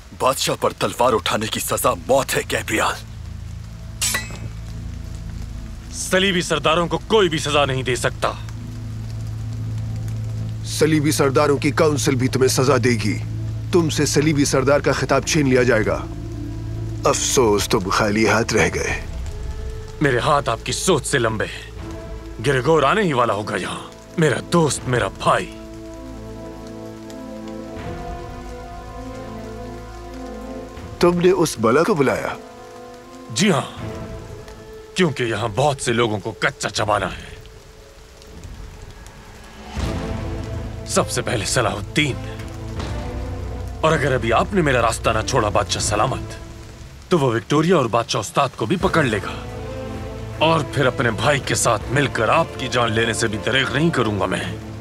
बादशाह पर तलवार उठाने की सजा मौत है गैब्रियल। सलीबी सरदारों को कोई भी सजा नहीं दे सकता। सलीबी सरदारों की काउंसिल भी तुम्हें सजा देगी। तुमसे सलीबी सरदार का खिताब छीन लिया जाएगा। अफसोस तुम खाली हाथ रह गए। मेरे हाथ आपकी सोच से लंबे हैं। गिरगोर आने ही वाला होगा यहाँ, मेरा दोस्त, मेरा भाई। तुमने उस बला को बुलाया? जी हाँ, क्योंकि यहाँ बहुत से लोगों को कच्चा चबाना है। सबसे पहले सलाहुद्दीन, और अगर अभी आपने मेरा रास्ता ना छोड़ा बादशाह सलामत, तो वो विक्टोरिया और बादशाह उस्ताद को भी पकड़ लेगा, और फिर अपने भाई के साथ मिलकर आपकी जान लेने से भी दरेग नहीं करूंगा मैं।